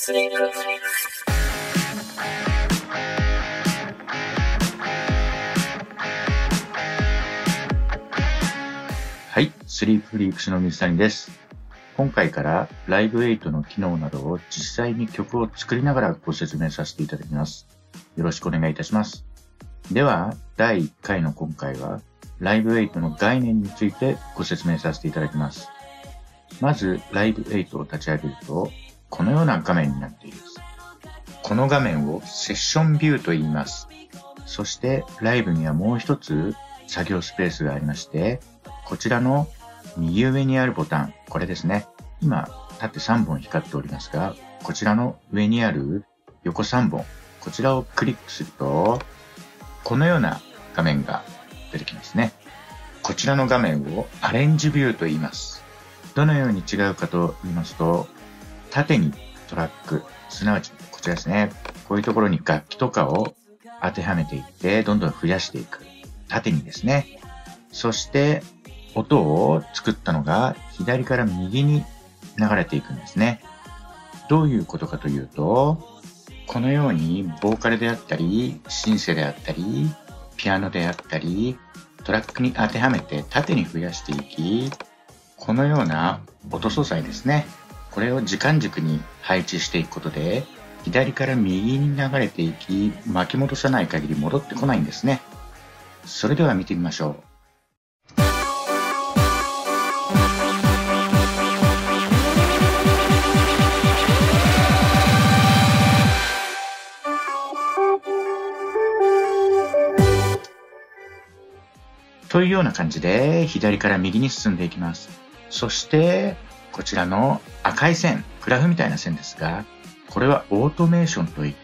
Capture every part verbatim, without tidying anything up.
はい、スリープフリークスの水谷です。今回からライブエイトの機能などを実際に曲を作りながらご説明させていただきます。よろしくお願いいたします。では、だいいっかいの今回はライブエイトの概念についてご説明させていただきます。まず、ライブエイトを立ち上げると、このような画面になっています。この画面をセッションビューと言います。そして、ライブにはもう一つ作業スペースがありまして、こちらの右上にあるボタン、これですね。今、縦さんぼん光っておりますが、こちらの上にある横さんぼん、こちらをクリックすると、このような画面が出てきますね。こちらの画面をアレンジビューと言います。どのように違うかと言いますと、縦にトラック、すなわちこちらですね。こういうところに楽器とかを当てはめていって、どんどん増やしていく。縦にですね。そして、音を作ったのが左から右に流れていくんですね。どういうことかというと、このようにボーカルであったり、シンセであったり、ピアノであったり、トラックに当てはめて縦に増やしていき、このような音素材ですね。これを時間軸に配置していくことで、左から右に流れていき、巻き戻さない限り戻ってこないんですね。それでは見てみましょう。というような感じで左から右に進んでいきます。そしてこちらの赤い線、グラフみたいな線ですが、これはオートメーションといって、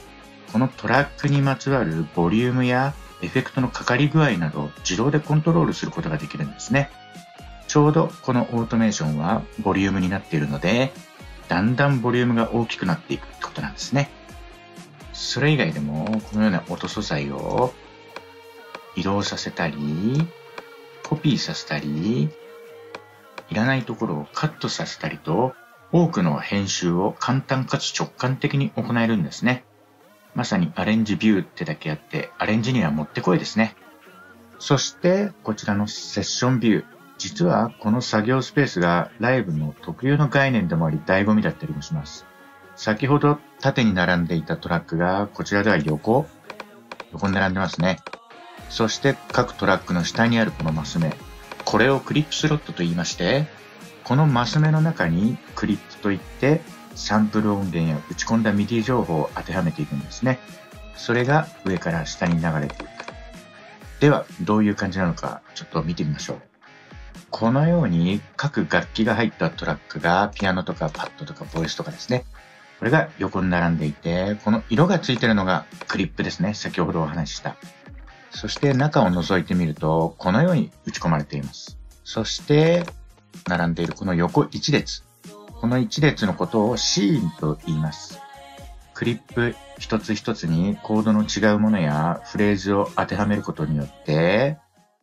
このトラックにまつわるボリュームやエフェクトのかかり具合などを自動でコントロールすることができるんですね。ちょうどこのオートメーションはボリュームになっているので、だんだんボリュームが大きくなっていくってことなんですね。それ以外でもこのような音素材を移動させたり、コピーさせたり、いらないところをカットさせたりと、多くの編集を簡単かつ直感的に行えるんですね。まさにアレンジビューってだけあって、アレンジにはもってこいですね。そして、こちらのセッションビュー。実はこの作業スペースがライブの特有の概念でもあり、醍醐味だったりもします。先ほど縦に並んでいたトラックが、こちらでは横、横に並んでますね。そして各トラックの下にあるこのマス目。これをクリップスロットと言いまして、このマス目の中にクリップといってサンプル音源や打ち込んだ ミディ 情報を当てはめていくんですね。それが上から下に流れていく。では、どういう感じなのかちょっと見てみましょう。このように各楽器が入ったトラックがピアノとかパッドとかボイスとかですね。これが横に並んでいて、この色がついているのがクリップですね。先ほどお話しした。そして中を覗いてみると、このように打ち込まれています。そして、並んでいるこの横一列。この一列のことをシーンと言います。クリップ一つ一つにコードの違うものやフレーズを当てはめることによって、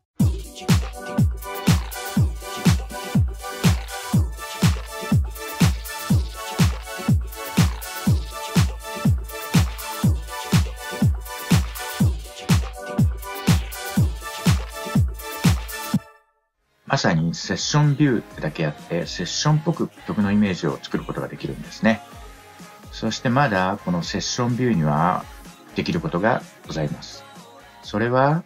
まさにセッションビューってだけあって、セッションっぽく曲のイメージを作ることができるんですね。そしてまだこのセッションビューにはできることがございます。それは、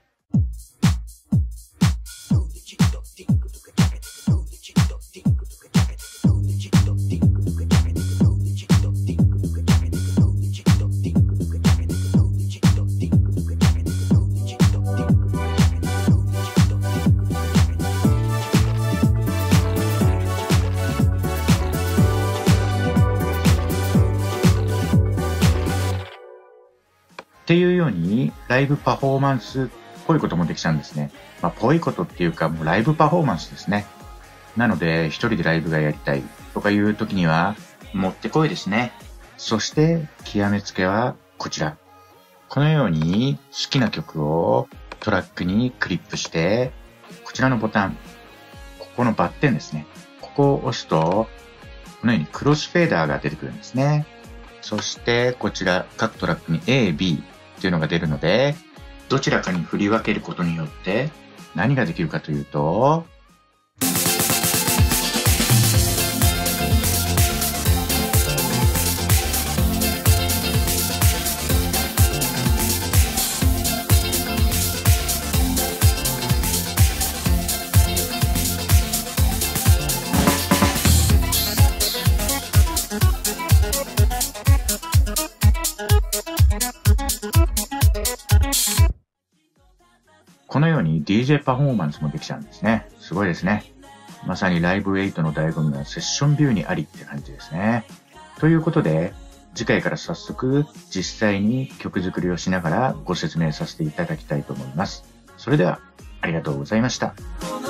っていうようにライブパフォーマンスっぽいこともできちゃうんですね。まあ、ぽいことっていうかもうライブパフォーマンスですね。なので一人でライブがやりたいとかいう時にはもってこいですね。そして極めつけはこちら。このように好きな曲をトラックにクリップして、こちらのボタン、ここのバッテンですね。ここを押すと、ここのようにクロスフェーダーが出てくるんですね。そしてこちら各トラックに A、B っていうのが出るので、どちらかに振り分けることによって何ができるかというと、このように ディージェー パフォーマンスもできちゃうんですね。すごいですね。まさにライブエイトの醍醐味はセッションビューにありって感じですね。ということで、次回から早速実際に曲作りをしながらご説明させていただきたいと思います。それではありがとうございました。